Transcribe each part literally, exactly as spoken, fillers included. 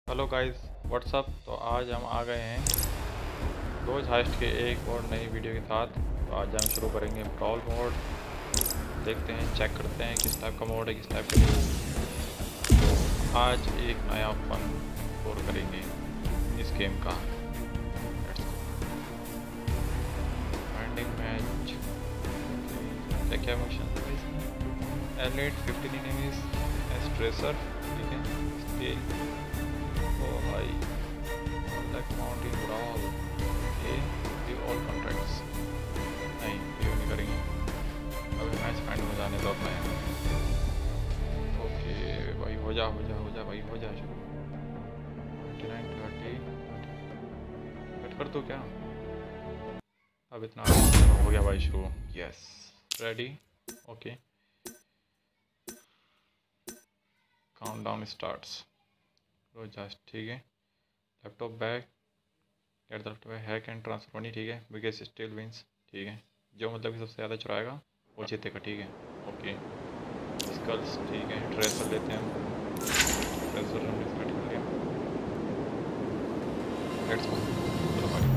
Hello guys what's up. तो आज हम आ गए हैं रोज हाइस्ट के एक और नई वीडियो के साथ। तो आज हम शुरू करेंगे ब्रॉल मोड। देखते हैं, चेक करते हैं किस टाइप का मोड है, किस टाइप का नहीं। तो आज एक नया फन स्कोर करेंगे इस गेम का। फाइंडिंग मैच क्या क्या मिशन है इसमें। एलिट फिफ्टीन एनिमीज स्ट्रेसर, ठीक है। Still Oh, I like Mountain Brawl. Okay, view all contracts. नहीं, view नहीं करेंगे। अभी मैच फाइंड हो जाने दो अपना। ओके भाई, हो जा हो जा हो जा भाई, हो जा शुरू। ट्वेंटी नाइन थर्टी कट कर दो क्या? अब इतना हो गया भाई शुरू। Yes, ready, okay. Countdown starts. तो जस्ट ठीक है। Laptop bag get the laptop hack and transfer money, ठीक है। बिगेस्ट स्टील विंस, ठीक है। जो मतलब कि सबसे ज़्यादा चुराएगा वो जीतेगा, ठीक है। ओके स्कल्स, ठीक है। ट्रेसर लेते हैं हम। ट्रेसर हमने सेलेक्ट कर लिया। लेट्स गो, चलो भाई।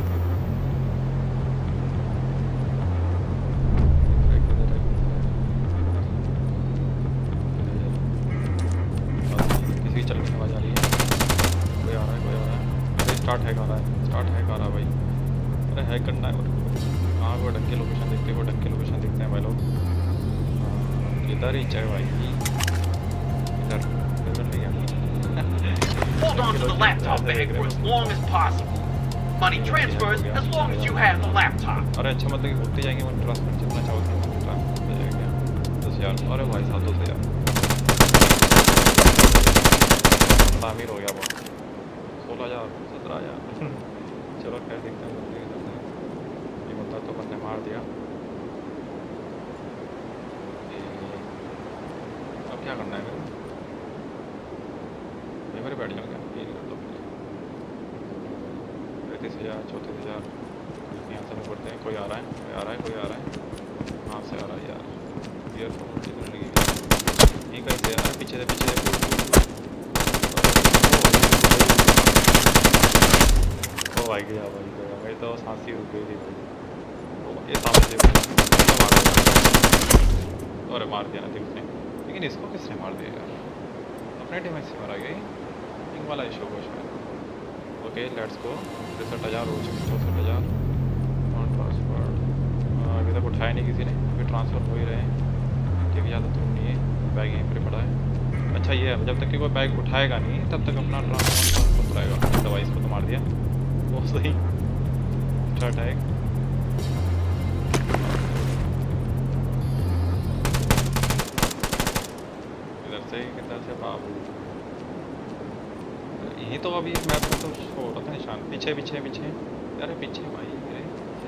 किसी चलने की आवाज़ आ रही है। कोई आ रहा है, कोई आ रहा है। अरे स्टार्ट हैक आ रहा है, स्टार्ट हैक आ रहा है भाई। अरे हैक करना है मेरे को। हाँ, वो ढंग के लोकेशन देखते हैं, वो ढंग के लोकेशन देखते हैं भाई लोग। इधर ही चाहिए भाई, इधर इधर नहीं है। Hold on to the laptop bag for as long as possible. Money transfers as long as you have the laptop. अरे अच्छा, मतलब कि होते जाएंगे मनी ट्रांसफर जितना चाहो उतना हो जाएगा। दस हज़ार, अरे भाई साहब दस हज़ार तामीर हो गया बहुत। सोलह हज़ार, सत्रह हज़ार। चलो खैर देखते हैं बंदे करते हैं। ये बंदा तो बंदे मार दिया। अब क्या करना है मेरे को? ये मेरे बैठ जाऊँ क्या? ये कर दो। पैंतीस हज़ार, चौंतीस हज़ार। यहाँ से हम करते हैं। कोई आ रहा है, कोई आ रहा है, कोई आ रहा है। कहाँ से आ रहा है यार? ईयरफोन कितने लगी? नहीं कहीं से आ रहा है, पीछे से पीछे से। भाई गया भाई गया भाई, तो सांसी रुक गई थी भाई। ये सामने से अरे मार दिया ना थी उसने। लेकिन इसको किसने मार दिया यार? अपने टीम से मारा गया। इंग वाला इशू हो शायद। Okay let's go. तिरसठ हज़ार हो चुके, चौंसठ हज़ार। नॉन ट्रांसफर अभी तक उठाया नहीं किसी ने, अभी ट्रांसफ़र हो ही रहे हैं। कि ज़्यादा दूर नहीं है, बैग यहीं पर पड़ा है। अच्छा ये है, जब तक कि कोई बैग उठाएगा नहीं तब तक अपना ट्रांसफर होता रहेगा। दवाई इसको तो मार दिया वो सही। स्टार्ट है इधर से, किधर से बाबू? यही तो अभी मैप में तो हो रहा था निशान। पीछे पीछे पीछे, अरे पीछे भाई मेरे।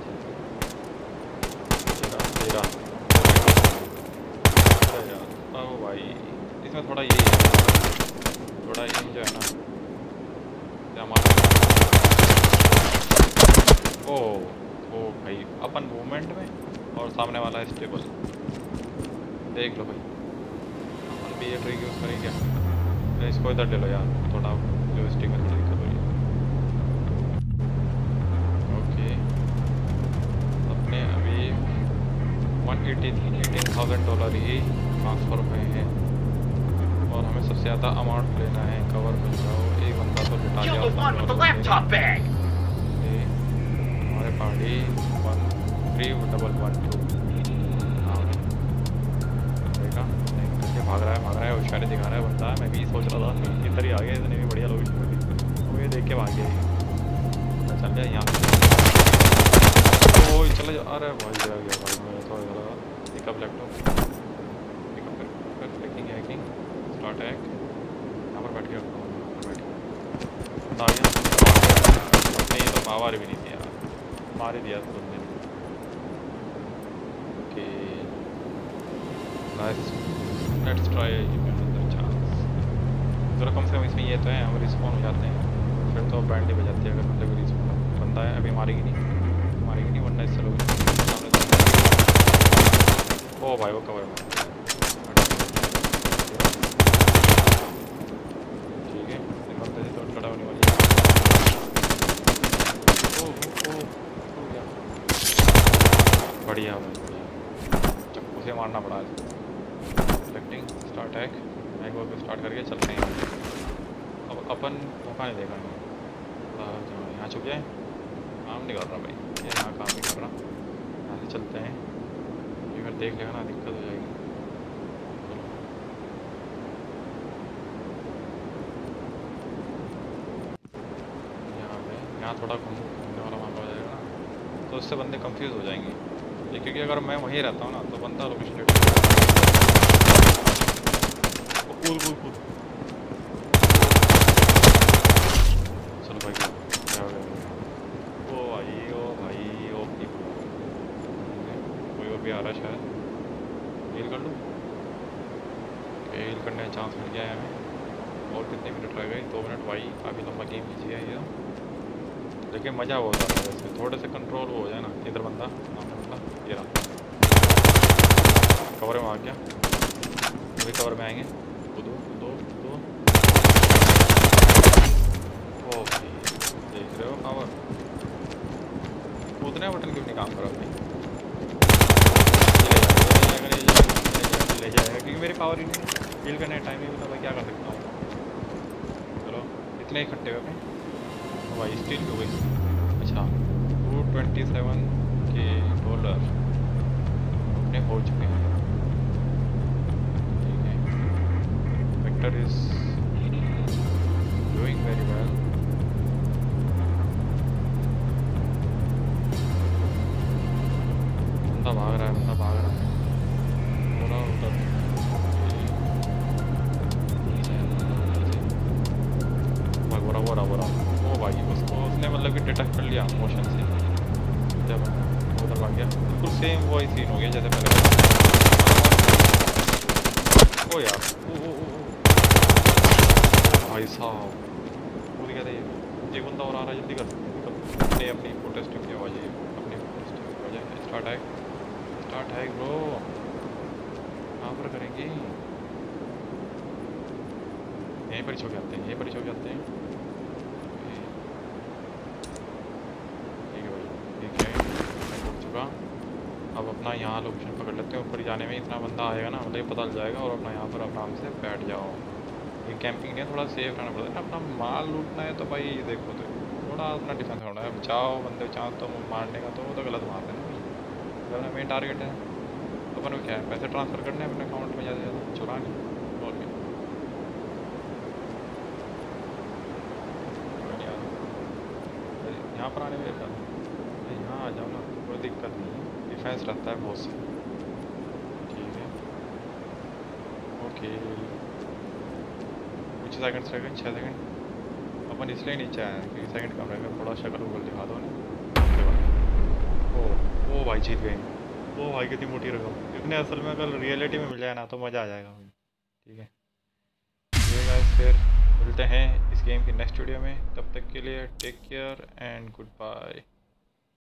तेरा तेरा अरे यार, ओ भाई इसमें थोड़ा ये थोड़ा ये जो है ना हमारा। ओ ओ भाई, अपन मूवमेंट में और सामने वाला है स्टेबल। देख लो भाई, अपन भी ये ट्रिक यूज़ करेंगे क्या? इसको इधर ले लो यार, थोड़ा जो स्टिक में थोड़ी दिक्कत हो रही है। ओके अपने अभी one eighteen eighteen thousand dollar ही ट्रांसफ़र हुए हैं और हमें सबसे ज़्यादा अमाउंट लेना है। कवर बन जाओ, एक बंदा तो लिटा दिया party. One three double one two. हाँ देखा, नहीं भाग रहा है भाग रहा है होशियारी दिखा रहा है बंदा। मैं भी सोच रहा था इधर ही आ गया, इतने भी बढ़िया लोकेशन वो ये देख के भाग गया। चल गया यहाँ ओ चला जा। अरे भाई गया गया भाई, मैं थोड़ा ज़रा पिकअप लैपटॉप पिकअप कर हैकिंग हैकिंग स्टार्ट हैक। यहाँ पर बैठ गया, बैठ गया आ गया। नहीं तो पावर भी नहीं थी यार, मार ही दिया था तुमने। Okay let's try another chance. जरा कम से कम इसमें ये तो है हम रिस्पॉन हो जाते हैं, फिर तो बैंड ही बजाती है। अगर मतलब रिस्पॉन बंदा है अभी मारेगी नहीं, मारेगी नहीं वरना इससे लोग सामने। ओ भाई वो कवर में, ठीक है। बंदे से तो खड़ा हो बढ़िया भाई बढ़िया, चक्कू से मारना पड़ा है। Selecting start hack, hack work start करके चलते हैं। अब अपन मौका नहीं देगा, थोड़ा यहाँ छुप जाए। काम नहीं कर रहा भाई ये, यहाँ काम नहीं कर रहा। यहाँ से चलते हैं, ये अगर देख लेगा ना दिक्कत हो जाएगी। चलो यहाँ पे, यहाँ थोड़ा घूम घूमने वाला मौका हो जाएगा ना, तो उससे बंदे कंफ्यूज हो जाएंगे। ये क्योंकि अगर मैं वहीं रहता हूँ ना तो बंदा लोकेशन कूद कूद कूद। चलो भाई क्या हो गया? ओ भाई ओ भाई ओ कोई और भी आ रहा है शायद, हील कर लूँ। हील करने का चांस मिल गया है हमें। और कितने मिनट रह गए? दो मिनट भाई, काफ़ी लंबा गेम खींच गया ये, लेकिन मज़ा बहुत आता है इसमें। थोड़े से कंट्रोल वो हो जाए ना। इधर बंदा, सामने बंदा, ये रहा कवर में आ गया। अभी कवर में आएंगे, कूदो कूदो कूदो। ओ भाई देख रहे हो कवर, कूदने का बटन क्यों नहीं काम कर रहा भाई? ले जाएगा क्योंकि मेरी पावर ही नहीं, हील करने का टाइम ही बता भाई, क्या कर सकता हूँ। चलो इतने ही इकट्ठे हुए भाई, स्टील हो गई। अच्छा टू ट्वेंटी सेवन के डॉलर अपने हो चुके हैं। ठीक है, Vector is doing very well. बंदा भाग रहा है, बंदा भाग रहा है पूरा उधर। बोरा बोरा बोरा ओ भाई, उसको उसने मतलब कि डिटेक्ट कर लिया मोशन से, जब उधर भाग गया। बिल्कुल सेम वही सीन हो गया जैसे पहले। ओ यार ओ ओ ओ भाई साहब कूद गया था ये। एक बंदा और आ रहा है, जल्दी कर अपनी अपनी प्रोटेस्टिंग की आवाज़ है, अपनी प्रोटेस्टिंग की आवाज़ है। स्टार्ट है स्टार्ट है ब्रो, कहाँ पर करेंगे? यहीं पर छो के आते हैं, यहीं पर छो के आते हैं। अब अपना यहाँ लोकेशन पकड़ लेते हैं। ऊपर जाने में इतना बंदा आएगा ना, मतलब पता चल जाएगा। और अपना यहाँ पर आराम से बैठ जाओ। ये कैंपिंग नहीं है, थोड़ा सेफ रहना पड़ता है ना। अपना माल लूटना है तो भाई देखो, तो थोड़ा अपना डिफेंस होना है। बचाओ बंदे चांस तो मारने का, तो वो तो गलत बात है ना भाई। तो अपना मेन टारगेट है अपन को क्या है, पैसे ट्रांसफ़र करने हैं अपने अकाउंट में, ज़्यादा से ज़्यादा चुराने। और क्या यहाँ पर आने में यहाँ आ जाओ ना, कोई दिक्कत नहीं है। डिफेंस रहता है बहुत से। ठीक है ओके, कुछ सेकंड्स रह गए, छः सेकंड। अपन इसलिए नीचे आए क्योंकि सेकंड कम रहेगा। थोड़ा शक्ल वगल दिखा दो ना। ओ ओ भाई जीत गए। ओ भाई कितनी मोटी रकम। इतने असल में अगर रियलिटी में मिल जाए ना तो मज़ा आ जाएगा भाई। ठीक है ये गाइस, फिर मिलते हैं इस गेम की नेक्स्ट वीडियो में। तब तक के लिए take care and good bye.